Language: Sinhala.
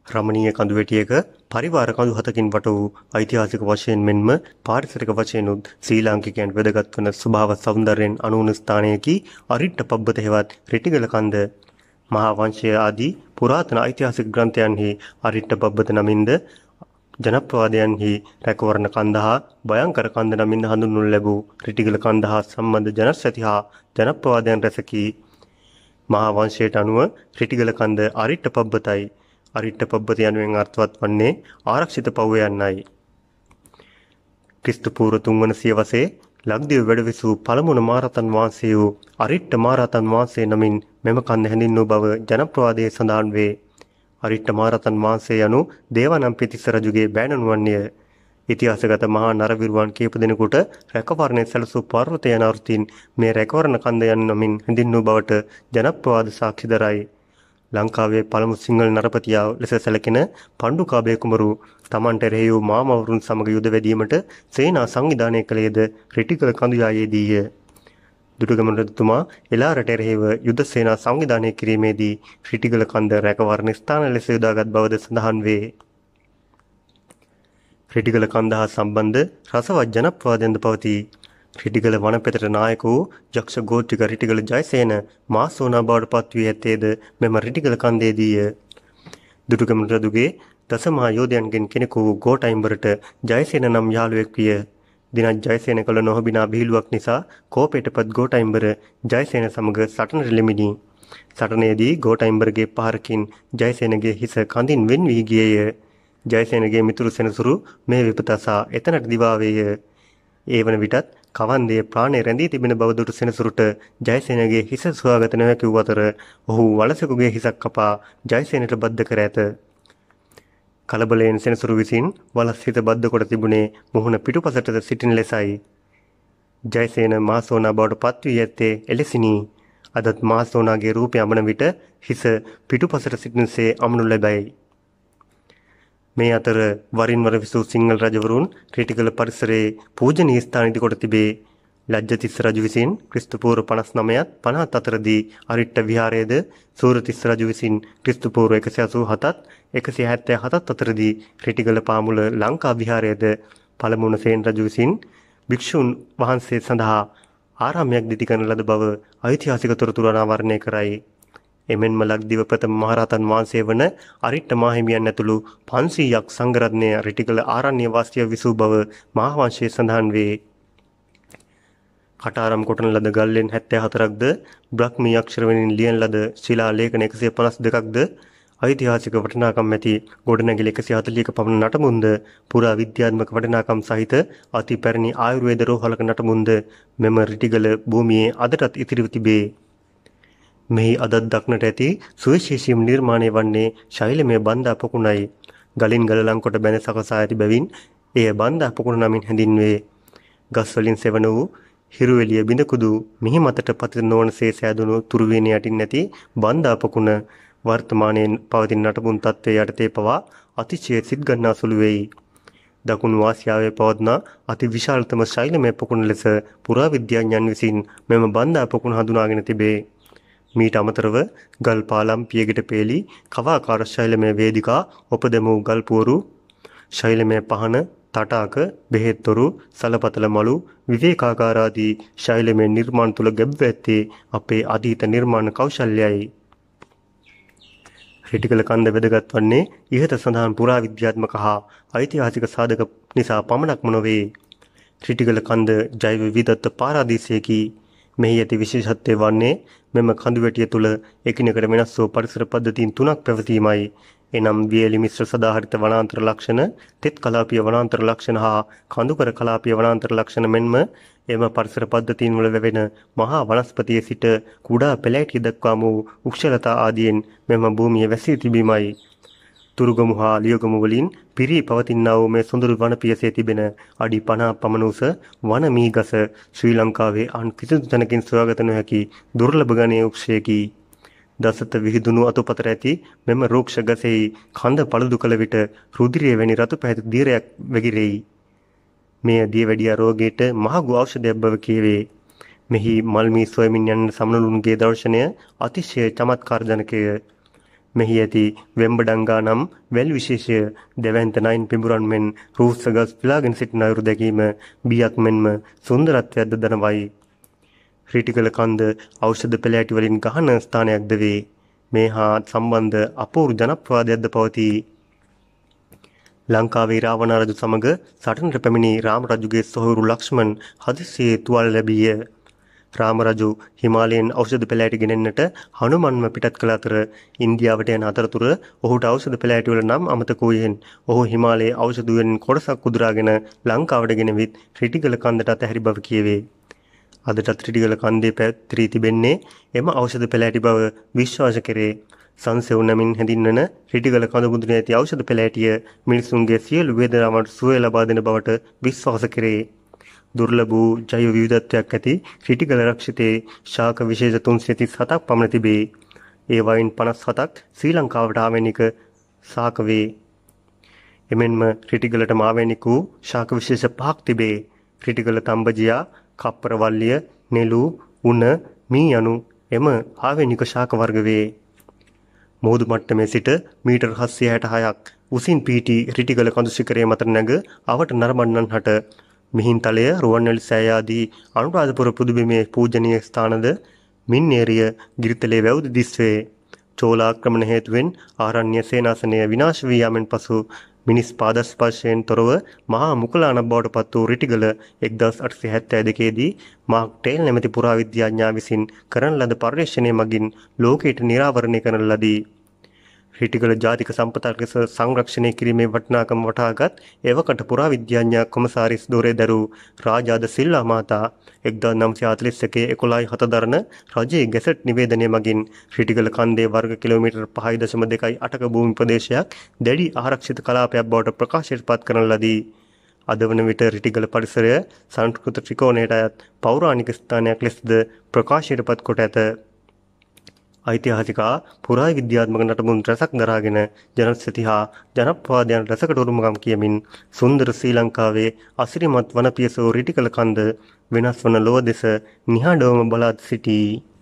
රමණීය කඳුවැටියක පරිවාර කඳු හතකින් වට වූ ඓතිහාසික වශයෙන් මෙන්ම පාරිසරික වශයෙන්ුත් ශ්‍රී ලාංකිකයන් වැදගත් වන ස්වභාව සෞන්දර්යයෙන් අනුවන ස්ථානයකි අරිට්ඨ පබ්බත හෙවත් රිටිගල කන්ද. මහා වංශය ආදී පුරාතන ඓතිහාසික ග්‍රන්ථයන්හි අරිට්ඨ පබ්බත නමින්ද ජනප්‍රවාදයන්හි රැකවරණ කන්ද හා භයංකර කන්ද නමින්ද හඳුන්වනු ලැබූ රිටිගල කන්ද හා සම්බන්ධ ජනශ්‍රැති හා ජනප්‍රවාදයන් රැසකි. මහා වංශයට අනුව රිටිගල කන්ද අරිට්ඨ පබ්බතයි. අරිට්ඨ පබ්බත යනුවෙන් අර්ථවත් වන්නේ ආරක්ෂිත පව්ව යන්නයි. ක්‍රිස්තු පූර්ව 3 වන සියවසේ ලක්දිව වැඩවිසූ පළමුවන මහරහතන් වහන්සේ වූ අරිට්ඨ මහරහතන් වහන්සේ නමින් මෙම කන්ද හැඳින්වූ බව ජනප්‍රවාදයේ සඳහන් වේ. අරිට්ඨ මහරහතන් වහන්සේ යනු දේවානම්පියතිස්ස රජුගේ බෑණනු වන්නේය. ඉතිහාසගත මහා නරවිරුවන් කීප දෙනෙකුට රැකවරණය සැලසූ පර්වතය යන අර්ථින් මේ රැකවරණ කන්ද යන නමින් හැඳින්වූ බවට ජනප්‍රවාද සාක්ෂි දරයි. ලංකාවේ පළමු සිංහල නරපතියා ලෙස සැලකෙන පණ්ඩුකාභය කුමරු තමන්ට එරෙහි වූ මාමවරුන් සමග යුද වැදීමට සේනා සංවිධානය කළේද රිටිගල කඳුයායේදීය. දුටුගැමුණු රජතුමා එළාරට එරෙහිව යුද සේනා සංවිධානය කිරීමේදී රිටිගල කන්ද රැකවරණ ස්ථාන ලෙස යොදාගත් බවද සඳහන් වේ. රිටිගල කන්ද හා සම්බන්ධ රසවත් ජනප්‍රවාදයන්ද පවතී. රිටිගල වනපෙතට නායක වූ යක්ෂ ගෝත්‍රික රිටිගල ජයසේන මාසෝනා බවට පත් වී ඇත්තේද මෙම රිටිගල කන්දේදීය. දුටුගැමුණු රජුගේ දසමහා යෝධයන්ගෙන් කෙනෙකු වූ ගෝඨයිම්බරට ජයසේන නම් යාළුවෙක් විය. දිනක් ජයසේන කළ නොහොබිනා බිහිලුවක් නිසා කෝපයටපත් ගෝඨයිම්බර ජයසේන සමග සටනට ලෙමිනි. සටනේදී ගෝඨයිම්බරගේ පහරකින් ජයසේනගේ හිස කඳින් වෙන් වී ගියේය. ජයසේනගේ මිතුරු සෙනසුරු මේ විපත අසා එතනට දිවා වේය. ඒ වන විටත් කවන්දේ ප්‍රාණය රැඳී තිබෙන බව දුටු සෙනසුරුට ජයසේනගේ හිස සොයාගත නොහැකි වූ අතර ඔහු වලසකුගේ හිසක් කපා ජයසේනට බද්ධ කර ඇත. කලබලයෙන් සෙනසුරු විසින් වලස් හිත බද්ධ කොට තිබුණේ මුහුණ පිටුපසට සිටින ලෙසයි. ජයසේන මාසෝනා බවට පත් වී ඇත්තේ එලෙසිනි. අදත් මාසෝනාගේ රූපය අමන විට හිස පිටුපසට සිටිනසේ අමනු ලැබයි. මේ අතර වරින් වර විසූ සිංහල රජවරුන් රිටිගල පරිසරයේ පූජනීය ස්ථාන ඉදි කොට තිබේ. ලජ්ජතිස්ස රජු විසින් ක්‍රිස්තු පූර්ව 59ත් 50ත් අතරදී අරිට්ඨ විහාරයේද සූරතිස්ස රජු විසින් ක්‍රිස්තු පූර්ව 187ත් 177ත් අතරදී රිටිගල පාමුල ලංකා විහාරයේද පළමුවන සේන රජු විසින් භික්ෂුන් වහන්සේ සඳහා ආරාමයක් දිති කරන ලද බව ඓතිහාසික තොරතුරු අනාවරණය කරයි. එමෙන්ම ලක්දිව ප්‍රථම මහරහතන් වහන්සේ වන අරිට්ඨ මාහිමියන් ඇතුළු 500ක් සංඝරත්නය රිටිගල ආරණ්‍ය වාසීව විසූ බව මහාවංශයේ සඳහන් වේ. කටාරම් කොටන ලද ගල්ලෙන් 74ක්ද බ්‍රහ්මී අක්ෂර වලින් ලියන ලද ශිලා ලේඛන 152ක්ද ඓතිහාසික වටිනාකම් ඇති ගොඩනැගිලි 140ක පමණ නටමුන්ද පුරා විද්‍යාත්මක වටිනාකම් සහිත අති පැරණි ආයුර්වේද රෝහලක නටමුන්ද මෙම රිටිගල භූමියේ අදටත් ඉතිරිව තිබේ. මෙහි අදත් දක්නට ඇති සුවිශේෂීම නිර්මාණය වන්නේ ශෛලමය බන්දා පොකුණයි. ගලින් ගල ලංකොට බැන සකසා ඇති බැවින් එය බන්දා පොකුණ නමින් හැඳින්වේ. ගස් වලින් සෙවන වූ හිරුවෙලිය බිඳකුදු මිහි මතට පතිත නොවනසේ සෑදුණු තුරුවේන යටින් නැති බන්දා පොකුණ වර්තමානයේ පවතින නටබුන් තත්ත්වයේ යටතේ පවා අතිශය සිත්ගන්නා සුළු වෙයි. දකුණු ආසියාවේ පවත්නා අති විශාලතම ශෛලමය පොකුණ ලෙස පුරාවිද්‍යාඥයන් විසින් මෙම බන්දා පොකුණ හඳුනාගෙන තිබේ. මීට අමතරව ගල් පාලම් පියගිට පේලි කවාකාර ශෛලමය වේදිකා ඔපදැමූ ගල් පුවරු ශෛලමය පහන තටාක බෙහෙත්තොරු සලපතල මලු විවේකාකාර ආදී ශෛලමය නිර්මාණ තුල ගැබ්ව ඇත්තේ අපේ අතීත නිර්මාණ කෞශල්‍යයයි. රිටිගල කන්ද වැදගත් වන්නේ ඉහත සඳහන් පුරාවිද්‍යාත්මක හා ඓතිහාසික සාධක නිසා පමණක්ම නොවේ. රිටිගල කන්ද ජෛව විවිධත්ව පාරාදීසයකි. මෙහි ඇති විශේෂත්වය වන්නේ මෙම කඳුවැටිය තුළ එකිනෙකට වෙනස් වූ පරිසර පද්ධතීන් 3ක් පැවතීමයි. එනම් වියලි මිශ්‍ර සදාහරිත වනාන්තර ලක්ෂණ, තෙත් කලාපීය වනාන්තර ලක්ෂණ හා කඳුකර කලාපීය වනාන්තර ලක්ෂණ මෙන්ම එම පරිසර පද්ධතීන් වල වැවෙන මහා වනස්පතියේ සිට කුඩා පෙළෑටිය දක්වාම වූ වෘක්ෂලතා ආදියෙන් මෙම භූමිය වැසී තිබීමයි. තුරුගමු හා ලියගමු වලින් පිරී පවතිනා වූ මේ සොඳුරු වන පියසේ තිබෙන අඩි 50 පමණ උස වන මීගස ශ්‍රී ලංකාවේ අන් කිසිදු තැනකින් සොයාගත නොහැකි දුර්ලභ ගණයේ වෘක්ෂයකි. දසත විහිදුණු අතුපතර ඇති මෙම රෝක්ෂ ගසෙහි කඳ පළුදු කළ විට රුධිරය වැනි රතු පැහැති දීරයක් වැగిරෙයි. මෙය දියවැඩියා රෝගයට මහඟු ඖෂධයක් බව කියවේ. මෙහි මල්මී සොයමින් යන සමනලුන්ගේ දර්ශනය අතිශය චමත්කාරජනකය. මෙහි ඇති වෙම්බඩංගා නම් වැල් විශේෂය දෙවැන්ත නයින් පිඹුරන් මෙන් රූස්සගස් පිලාගෙන සිටින අයුරු දැකීම බියක් මෙන්ම සුන්දරත්වයක්ද දනවයි. රිටිගල කන්ද ඖෂධ පෙළෑටි වලින් ගහන ස්ථානයක්ද වේ. මේ හා සම්බන්ධ අපූර්ව ජනප්‍රවාදයක්ද පවතී. ලංකාවේ රාවණ රජු සමග සටනට පැමිණි රාම රජුගේ සොහොයුරු ලක්ෂ්මන් හදිසියේ තුවාල ලැබීය. රාම රජු හිමාලයෙන් ඖෂධ පෙළෑටි ගෙනෙන්නට හනුමන්ව පිටත් කළ අතර ඉන්දියාවට යන අතරතුර ඔහුට ඖෂධ පෙළෑටි වල නම් අමතක වූයෙන් ඔහු හිමාලයේ ඖෂධ වලින් කොටසක් උදුරාගෙන ලංකාවට ගෙන විත් රිටිගල කන්දට අතහැරි බව කියවේ. අදටත් රිටිගල කන්දේ පැතිරී තිබෙන්නේ එම ඖෂධ පෙළෑටි බව විශ්වාස කෙරේ. සංසෙව් නමින් හැඳින්වන රිටිගල කඳ මුදුනේ ඇති ඖෂධ පෙළෑටිය මිනිසුන්ගේ සියලු වේදනාවන්ට සුවය ලබා දෙන බවට විශ්වාස කෙරේ. දුර්ලභ වූ ජෛව විවිධත්වයක් ඇති රිටිගල රක්ෂිතයේ ශාක විශේෂ 337ක් පමණ තිබේ. ඒ වයින් 57ක් ශ්‍රී ලංකාවට ආවේනික ශාක වේ. එමෙන්ම රිටිගලට ආවේනික වූ ශාක විශේෂ 5ක් තිබේ. රිටිගල තඹජියා, කප්පරවල්ලිය, නෙළු, උණ, මී යනු එම ආවේනික ශාක වර්ග වේ. මුහුදු මට්ටමේ සිට මීටර් 766ක් උසින් පිහිටි රිටිගල කඳු ශිඛරයේ මත නැග අවට නරඹන්නන් හට මිහින්තලය, රුවන්වැලි සෑය ආදී අනුරාධපුර පුදුබිමේ පූජනීය ස්ථානද මින්නේරිය ගිරිතලේ වැවුදි දිස්වේ. චෝලාක්‍රමණ හේතුවෙන් ආරණ්‍ය සේනාසනය විනාශ වී යාමෙන් පසු මිනිස් පාදස්පර්ශයෙන් තොරව මහා මුකලාණක් බවට පත් වූ රිටිගල 1872 දී මාක් ටේල් නැමැති පුරාවිද්‍යාඥයා විසින් කරන ලද පර්යේෂණය මගින් ලෝකයට නිරාවරණය කරන ලදී. රිටිගල ජාතික සම්පතක් ලෙස සංරක්ෂණය කිරීමේ වටිනාකම වටහාගත් එවකට පුරාවිද්‍යාඥයා කොමසාරිස් දොරේ දරූ රාජාද සිල්වා මහතා 1941 11/7 දරන රජයේ ගැසට් නිවේදනය මගින් රිටිගල කන්දේ වර්ග කිලෝමීටර් 5.28ක භූමි ප්‍රදේශයක් දැඩි ආරක්ෂිත කලාපයක් බවට ප්‍රකාශයට පත් කරන ලදී. අද වන විට රිටිගල පරිසරය සංස්කෘත ත්‍රිකෝණයට අයත් පෞරාණික ස්ථානයක් ලෙසද ප්‍රකාශයට පත් කොට ඇත. ඓතිහාසික පුරා විද්‍යාත්මක නටබුන් රසක් දරාගෙන ජනසති හා ජනප්‍රවාදයන් රසකට උරුමකම් කියමින් සුන්දර ශ්‍රී ලංකාවේ අසිරිමත් වනපියස වූ රිටිගල කන්ද වෙනස් වන ලොව දෙස නිහඬවම බලා සිටී.